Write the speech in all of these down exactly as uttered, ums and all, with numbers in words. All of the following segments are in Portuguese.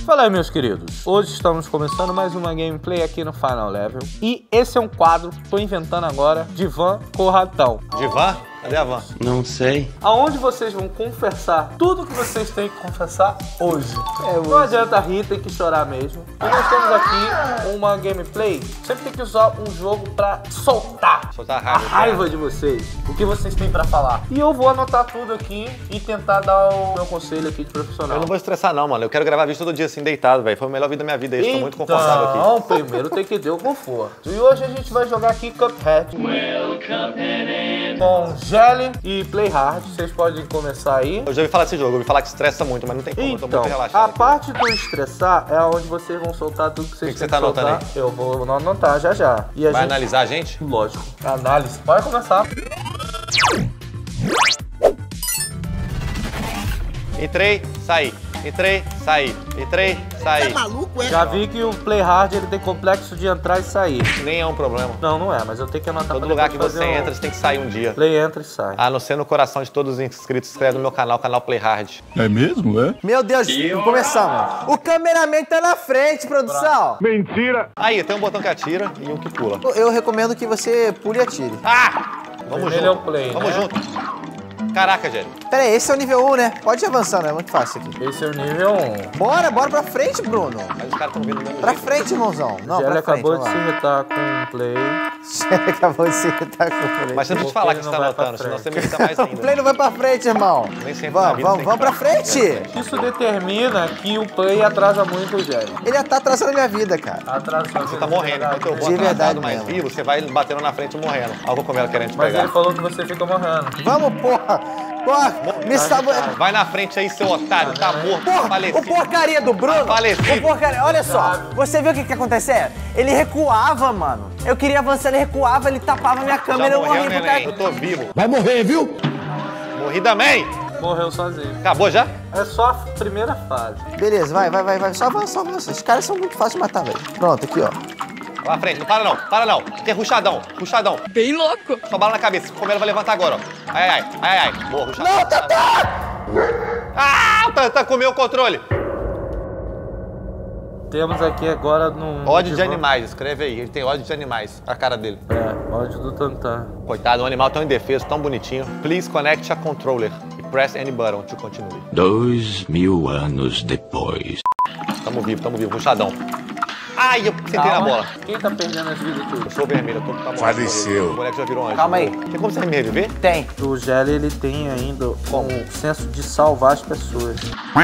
Fala aí, meus queridos. Hoje estamos começando mais uma gameplay aqui no Final Level. E esse é um quadro que tô inventando agora, Divan com Ratão. Divan? Cadê a van? Não sei. Aonde vocês vão confessar tudo que vocês têm que confessar hoje. É hoje. Não adianta rir, tem que chorar mesmo. E nós temos aqui uma gameplay. Sempre tem que usar um jogo pra soltar, soltar a raiva, a raiva de vocês. O que vocês têm pra falar. E eu vou anotar tudo aqui e tentar dar o meu conselho aqui de profissional. Eu não vou estressar não, mano. Eu quero gravar vídeo todo dia assim, deitado, velho. Foi a melhor vida da minha vida. Eu estou muito confortável aqui. Não, primeiro tem que ter o conforto. E hoje a gente vai jogar aqui Cuphead. Com Jelly e Play Hard. Vocês podem começar aí. Eu já ouvi falar desse jogo, eu ouvi falar que estressa muito, mas não tem como, então, eu tô muito relaxado. A parte do estressar é onde vocês vão soltar tudo que vocês que têm que você tá que soltar. anotando aí? Eu vou anotar já já. E a vai gente... analisar a gente? Lógico. Análise. Pode começar. Entrei, saí. Entrei, saí. Entrei, saí. Você é maluco, é? Já vi que o Play Hard ele tem complexo de entrar e sair. Nem é um problema. Não, não é, mas eu tenho que anotar. Todo lugar que você um... entra, você tem que sair um dia. Play entra e sai. A não ser no coração de todos os inscritos, inscreve no meu canal, canal Play Hard. É mesmo, é? Meu Deus, vamos começar, mano. O cameraman tá na frente, produção. Mentira! Aí, tem um botão que atira e um que pula. Eu recomendo que você pule e atire. Ah! Vamos junto. É o play, Vamos né? junto. Caraca, Jelly. Pera aí, esse é o nível um, né? Pode ir avançando, é muito fácil aqui. Esse é o nível um. Bora, bora pra frente, Bruno. Mas os caras estão vindo do mesmo Pra jeito. frente, irmãozão. Não, Jelly pra frente, acabou de vamos se lá. irritar com o Play. Jelly acabou de se irritar com o Play. Mas você não precisa Porque falar ele que não você tá vai pra anotando, senão você frente. me irrita mais O ainda. Play não vai pra frente, irmão. Nem sempre na Vamos, vida vamos, tem vamos pra que- frente. Isso determina que o Play atrasa muito o Jelly. Ele tá atrasando a minha vida, cara. Atrasando. Você tá morrendo, enquanto eu vou De atrasado verdade mais mesmo. vivo, você vai batendo na frente e morrendo. Olha o Cocomelo querendo te Mas pegar. ele falou que você fica morrendo. Vamos, porra. Porra, me salva. Vai na frente aí, seu otário, tá morto, Porra, falecido. o porcaria do Bruno. Falecido. O porcaria, olha só, você viu o que que acontecia? Ele recuava, mano. Eu queria avançar, ele recuava, ele tapava minha câmera, Já eu morreu, morri pro neném, cara. eu tô vivo. Vai morrer, viu? Morri também. Morreu sozinho. Acabou já? É só a primeira fase. Beleza, vai, vai, vai, vai. Só avança, só avança. Os caras são muito fáceis de matar, velho. Pronto, aqui, ó. Lá na frente, não para não, para não. Aqui é ruchadão, ruchadão. Bem louco. Só bala na cabeça, o Cocomelo vai levantar agora, ó. Ai, ai, ai, ai. Boa, ruchadão. Não, Tatá! Ah, tá, tá comeu o controle. Temos aqui agora no... Ódio de Divan- animais, escreve aí. Ele tem ódio de animais, a cara dele. É, ódio do Tantan. Coitado, um animal tão indefeso, tão bonitinho. Please connect a controller e press any button to continue. Dois mil anos depois. Tamo vivo, tamo vivo, ruchadão. Ai, eu sentei na Calma. bola. Quem tá perdendo as vidas tudo? Eu sou vermelho, eu tô tá morto. Faleceu. O moleque já virou anjo. Calma aí. Tem como você me reviver? Tem. O Jelly, ele tem ainda um senso de salvar as pessoas.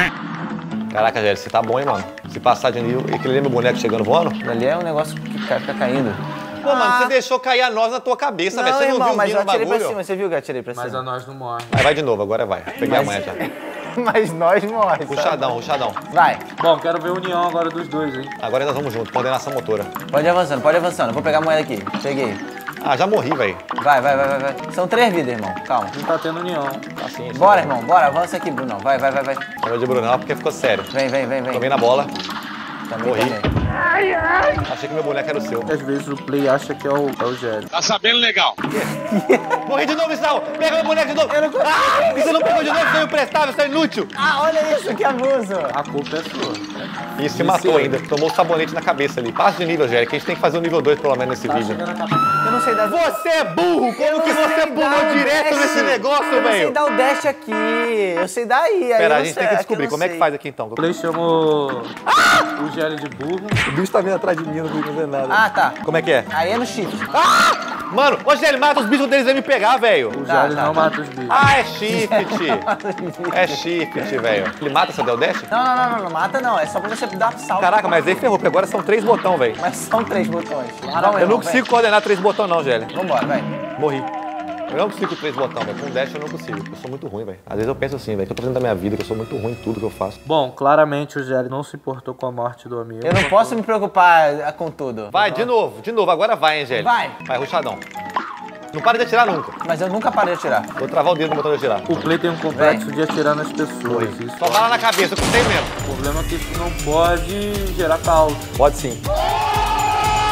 Caraca, Jelly, você tá bom, hein, mano? Se passar de nível, aquele lembra o boneco chegando voando? Ali é um negócio que ca- fica caindo. Pô, mano, você deixou cair a noz na tua cabeça, velho. Não, Você não irmão, viu mas vindo eu o atirei pra bagulho? cima. Você viu que eu atirei pra Mas a cima? nós não morre. Aí vai de novo, agora vai. Peguei a manha já. Mas nós morre. Ruchadão, ruchadão. Vai, Bom, quero ver a união agora dos dois, hein? Agora nós vamos junto, coordenação motora. pode ir avançando, pode ir avançando. Eu vou pegar a moeda aqui. Peguei. Ah, já morri, velho. Vai, vai, vai, vai, vai. São três vidas, irmão. Calma. Não tá tendo união. Paciência. Bora, irmão, bora. Avança aqui, Bruno. Vai, vai, vai, vai. Não de Brunão, porque ficou sério. Vem, vem, vem, vem. Tomei na bola. Também, Morri. também. Achei que meu boneco era o seu. Às vezes o Play acha que é o, é o Jelly. Tá sabendo legal. Morri de novo, Israel! Pega meu boneco de novo! Eu não consigo. Ah, e você não pegou de novo, seu imprestável, seu inútil! Ah, olha isso, que abuso. A culpa é sua. E se matou ainda, tomou o sabonete na cabeça ali. Passa de nível, Jerry, que a gente tem que fazer o nível dois pelo menos nesse Tá vídeo. chegando a cabeça. Eu não sei dar... Você é burro! Como Eu que não você sei pulou dar o direto dash. nesse negócio, Eu não sei velho? dar o dash aqui. Eu sei dar aí. aí Pera, eu a não gente sei, tem que aqui eu descobrir não como é que sei. faz aqui então. O Play chamou o Jelly de burro. O bicho tá vindo atrás de mim, eu não consigo fazer nada. Ah, tá. Como é que é? Aí é no shift. Mano, ô Jerry, mata os bichos deles e me pegar, velho. O Tá, Jelly tá, não tá. mata os bichos. Ah, é shift. É shift, velho. Ele mata se eu der o dash? Não, não, não, não, não mata não. É só pra você dar salto. Caraca, mas aí ferrou, porque agora são três botões, velho. Mas são três botões. Calma, Eu não irmão, consigo coordenar três botões não, Gelli. Vem. Vambora, vai. Morri. Eu não consigo três botões, velho. Com dash eu não consigo. Eu sou muito ruim, velho. Às vezes eu penso assim, velho, que eu tô fazendo da minha vida, que eu sou muito ruim em tudo que eu faço. Bom, claramente o Jelly não se importou com a morte do amigo. Eu não posso me preocupar com tudo. Vai, de novo, de novo. Agora vai, hein, Gelli. Vai. Vai, ruchadão. Não para de atirar nunca. Mas eu nunca parei de atirar. Vou travar o dedo no botão de atirar. O Play tem um complexo de atirar nas pessoas. Isso Só bala na cabeça, eu tenho mesmo. O problema é que isso não pode gerar caos. Pode sim.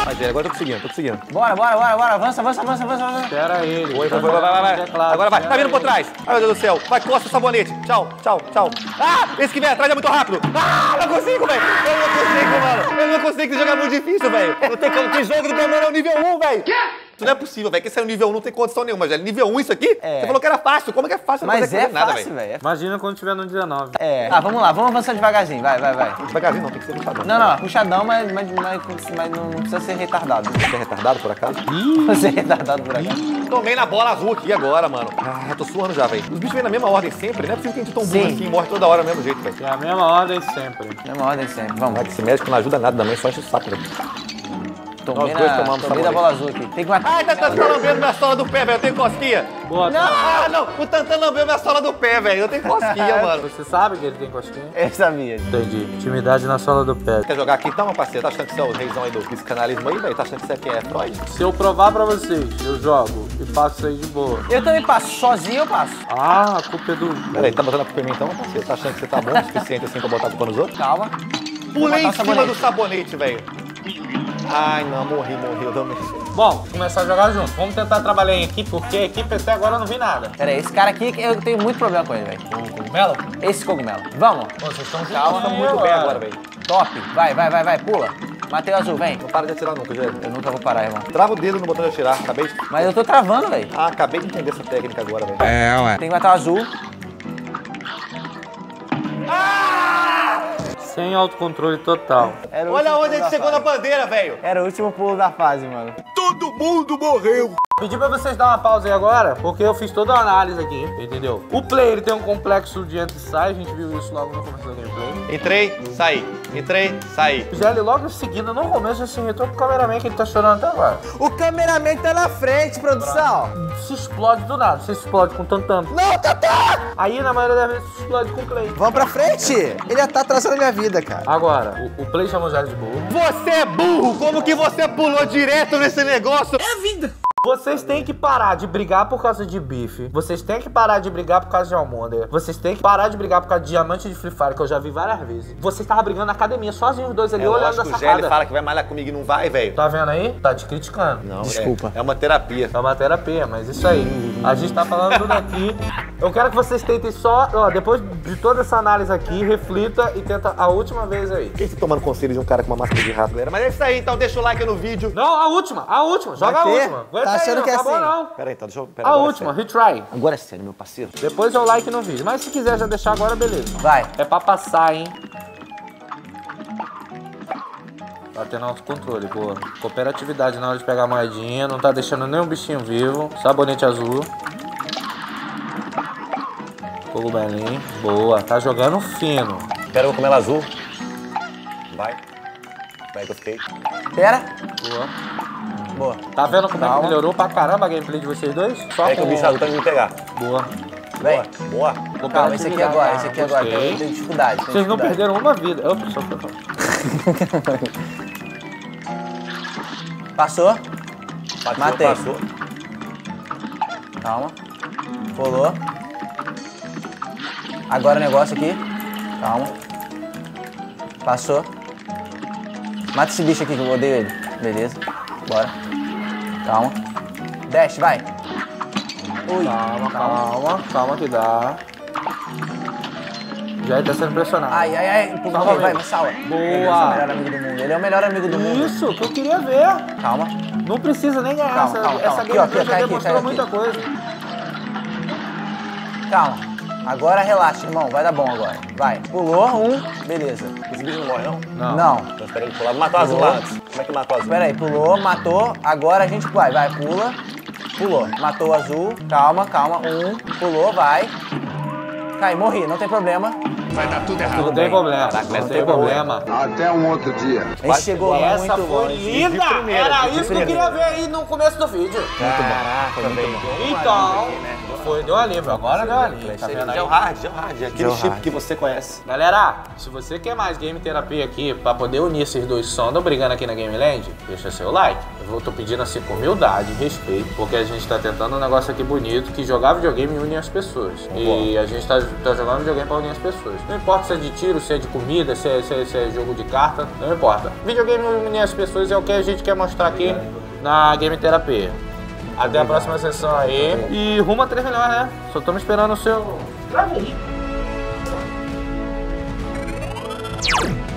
Vai, Gelli, agora eu tô conseguindo, tô conseguindo. Bora, bora, bora, bora. Avança, avança, avança, avança, avança. Espera ele. Foi, foi, foi, vai, vai, vai. Teclado, Agora vai, tá vindo ele. por trás. Ai, meu Deus do céu. Vai, costa o sabonete. Tchau, tchau, tchau. Ah, esse que vem atrás é muito rápido. Ah, não consigo, velho. Eu não consigo, mano. Eu não consigo, esse jogo é muito difícil, velho. Não tem como, que jogo do Camarão é o nível um, velho. Isso não é possível, velho, que esse é o nível um, não tem condição nenhuma, Gelli. Nível um isso aqui? É. Você falou que era fácil. Como é que é fácil? Não Mas consegue é fazer nada, fácil, velho. Imagina quando tiver no dezenove. É. Ah, vamos lá, vamos avançar devagarzinho. Vai, vai, vai. Devagarzinho não, tem que ser puxadão. Não, não, puxadão, mas, mas, mas, mas não precisa ser retardado. Você é retardado, por acaso? Não precisa ser retardado por acaso. Tomei na bola azul aqui agora, mano. Ah, tô suando já, velho. Os bichos vêm na mesma ordem sempre, não é possível que a gente tão burro Sim. assim e morre toda hora do mesmo jeito, velho. É a mesma ordem sempre. Mesma ordem sempre. Vamos. Vai que esse médico não ajuda nada também, só enche o saco, velho. Tomei, Nós dois na, tomamos tomei da sabonete. bola azul aqui. Tem que matar. Ai, tá, tá, tá lambendo minha sola do pé, velho. Eu tenho cosquinha. Boa, Não. tá. Ah, não. O Tantan lambeu minha sola do pé, velho. Eu tenho cosquinha, mano. Você sabe que ele tem cosquinha? Eu sabia. Entendi. Intimidade na sola do pé. Quer jogar aqui então, meu parceiro? Tá achando que você é o reizão aí do psicanalismo aí, velho? Tá achando que você é quem é Freud? Se eu provar pra vocês, eu jogo e faço isso aí de boa. Eu também passo. Sozinho eu passo. Ah, a culpa é do... Peraí, tá botando a culpa em mim então, meu parceiro? Tá achando que você tá bom o suficiente assim pra botar a culpa nos outros? Calma. Pulei em botar o cima sabonete. do sabonete, velho. Ai, não, morri, morri. Eu também. Bom, vamos começar a jogar junto. Vamos tentar trabalhar em equipe, porque a equipe até agora eu não vi nada. Pera aí, esse cara aqui, eu tenho muito problema com ele, velho. O cogumelo? Esse cogumelo. Vamos. Pô, vocês estão Calma, jogando Muito bem agora, velho. Top. Vai, vai, vai, vai. Pula. Matei o azul, vem. Não para de atirar nunca, Gelli. Eu nunca vou parar, irmão. Trava o dedo no botão de atirar. Acabei de... Mas eu tô travando, velho. Ah, acabei de entender essa técnica agora, velho. Tem que matar o azul. sem autocontrole total. Era o Olha último onde a pulo gente da chegou na fase. bandeira, velho. Era o último pulo da fase, mano. Todo mundo morreu. Pedi pra vocês dar uma pausa aí agora, porque eu fiz toda a análise aqui, entendeu? O Play, ele tem um complexo de entra e sai, a gente viu isso logo no começo da gameplay. Entrei, saí. Entrei, saí. O Gelli logo em seguida, no começo, já se irritou com o cameraman que ele tá chorando até agora. O cameraman tá na frente, produção. Se explode do nada, você se explode com tantam. Não, Tatá! Aí, na maioria das vezes, se explode com o Play. Vamos pra frente. Ele já tá atrasando a minha vida, cara. Agora, o, o Play chamou o Gelli de burro. Você é burro! Como que você pulou direto nesse negócio? Vocês têm que parar de brigar por causa de bife. Vocês têm que parar de brigar por causa de almôndega. Vocês têm que parar de brigar por causa de diamante de Free Fire, que eu já vi várias vezes. Vocês estavam brigando na academia, sozinhos os dois ali, É olhando lógico a que o sacada. Gelli fala que vai malhar comigo e não vai, velho. Tá vendo aí? Tá te criticando. Não, Desculpa. É, é uma terapia. É uma terapia, mas isso aí. A gente tá falando tudo aqui. Eu quero que vocês tentem só, ó, depois de toda essa análise aqui, reflita e tenta a última vez aí. Quem tá tomando conselho de um cara com uma máscara de rato, galera? Mas é isso aí, então deixa o like no vídeo. Não, a última, a última. Joga a Vai ter? última. Aguenta Tá aí, achando não que é acabou assim? não. Pera aí, então, deixa eu... Pera, A agora é última, sério. retry. Agora é sério, meu parceiro. Depois é o like no vídeo. Mas se quiser já deixar agora, beleza. Vai. É pra passar, hein? Tá tendo autocontrole, boa. Cooperatividade na hora de pegar a moedinha. Não tá deixando nenhum bichinho vivo. Sabonete azul. Cogumelinho. Boa. Tá jogando fino. Quero o cogumelo azul. Vai. Vai que eu fiquei. Pera. Boa. Boa. Tá vendo como é que Calma. melhorou pra caramba a gameplay de vocês dois? Só É que o com... bicho azul tá indo me pegar. Boa. Vem. Boa. Calma, esse aqui agora, esse aqui agora. Gostei. Eu tenho dificuldade. tenho Vocês não dificuldade. perderam uma vida. Eu só foi mal. Passou. Passou, Matei. Passou. Calma. Pulou. Agora o negócio aqui. Calma. Passou. Mata esse bicho aqui que eu odeio ele. Beleza. Bora. Calma. Desce, vai. Ui. Calma, calma, calma que dá. Já tá sendo pressionado. Ai, ai, ai. Empurra Salva ele, vai, ele. me salva. Boa. Ele é o melhor amigo do mundo. Ele é o melhor amigo do mundo. Isso, que eu queria ver. Calma. Não precisa nem ganhar. Calma, essa calma, essa calma. Aqui, ó, gameplay aqui, já cai aqui, demonstrou cai muita aqui. coisa. Calma. Agora relaxa, irmão. Vai dar bom agora. Vai. Pulou, um. Beleza. Esse bicho não morre, não? Não. Não. Então espera ele pular. Matou o azul lá antes. Como é que matou o azul? Pera aí, pulou, matou. Agora a gente vai. Vai, pula. Pulou. Matou o azul. Calma, calma. Um. Pulou, vai. Cai, morri. Não tem problema. Vai dar tudo errado. Não tem problema. Caraca, Não essa tem foi boa. problema. Até um outro dia. A gente chegou Essa muito foi longe. linda! primeira, Era de isso que eu primeira. queria ver aí no começo do vídeo. Caraca, muito bom. Então, foi, deu alívio. Agora deu alívio. Tá vendo aí? Gel hard, gel hard. Aquele Gel chip hard. que você conhece. Galera, se você quer mais game terapia aqui, pra poder unir esses dois sons, não brigando aqui na Game Land, deixa seu like. Eu tô pedindo assim com humildade, respeito, porque a gente tá tentando um negócio aqui bonito, que jogar videogame une as pessoas. E a gente tá, tá jogando videogame pra unir as pessoas. Não importa se é de tiro, se é de comida, se é, se é, se é jogo de carta, não importa. Videogame une as pessoas é o que a gente quer mostrar aqui na Game Terapia. Até a próxima sessão aí. E rumo a três milhões, né? Só estamos esperando o seu...